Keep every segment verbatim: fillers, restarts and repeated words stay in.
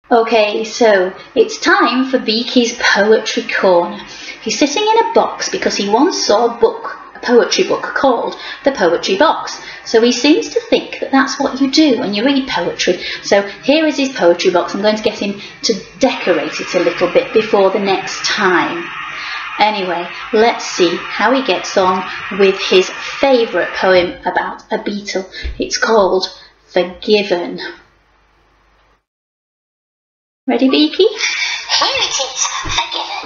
Okay, so it's time for Beaky's Poetry Corner. He's sitting in a box because he once saw a book, a poetry book called The Poetry Box. So he seems to think that that's what you do when you read poetry. So here is his poetry box. I'm going to get him to decorate it a little bit before the next time. Anyway, let's see how he gets on with his favourite poem about a beetle. It's called Forgiven. Ready, Beaky? Here it is, Forgiven.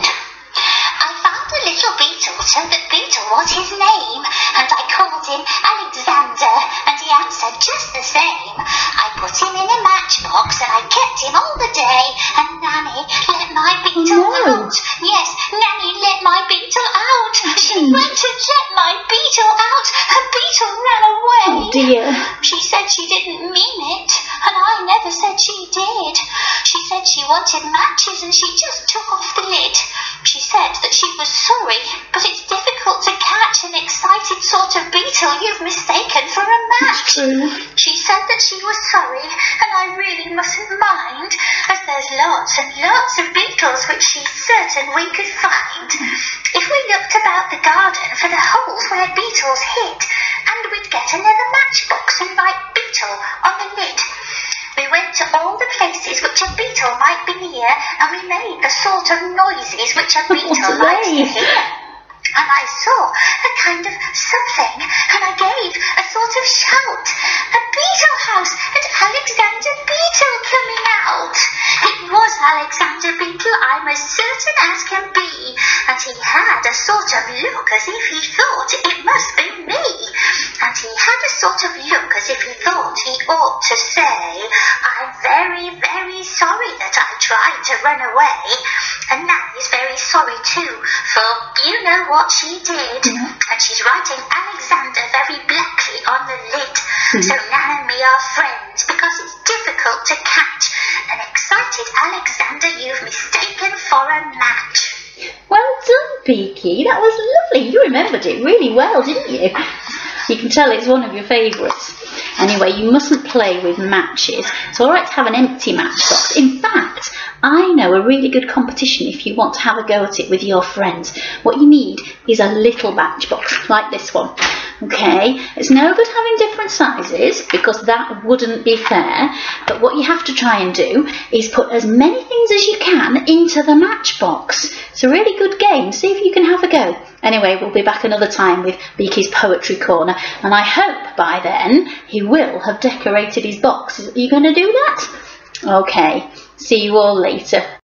I found a little beetle, so that beetle was his name, and I called him Alexander, and he answered just the same. I put him in a matchbox, and I kept him all the day, and Nanny let my beetle Oh, no. out. Yes, Nanny let my beetle out. She went to let my beetle out. Her beetle ran away. Oh dear. She said she didn't mean it, and I never said she did. She said she wanted matches and she just took off the lid. She said that she was sorry, but it's difficult to catch an excited sort of beetle you've mistaken for a match. True. She said that she was sorry, and I really mustn't mind, as there's lots and lots of beetles which she's certain we could find. If we looked about the garden for the holes where beetles hid, and we'd get another matchbox and write beetle on the lid. We went to all the places which a beetle might be near, and we made the sort of noises which a beetle likes to hear. And I saw a kind of something, and I gave a sort of shout. A beetle house, and Alexander Beetle coming out. It was Alexander Beetle, I'm as certain as can be, and he had a sort of look as if he thought it must be me. And he had a sort of look as if he thought he ought to say, I'm very, very sorry that I tried to run away. And Nanny's very sorry too, for you know what she did. Mm-hmm. And she's writing Alexander very blackly on the lid. Mm-hmm. So Nan and me are friends, because it's difficult to catch an excited Alexander you've mistaken for a match. Well done, Beaky. That was lovely. You remembered it really well, didn't you? You can tell it's one of your favourites. Anyway, you mustn't play with matches. It's all right to have an empty matchbox. In fact, I know a really good competition if you want to have a go at it with your friends. What you need is a little matchbox, like this one. Okay, it's no good having different sizes because that wouldn't be fair, but what you have to try and do is put as many things as you can into the matchbox. It's a really good game. See if you can have a go. Anyway, we'll be back another time with Beaky's Poetry Corner, and I hope by then he will have decorated his box. Are you going to do that? Okay, see you all later.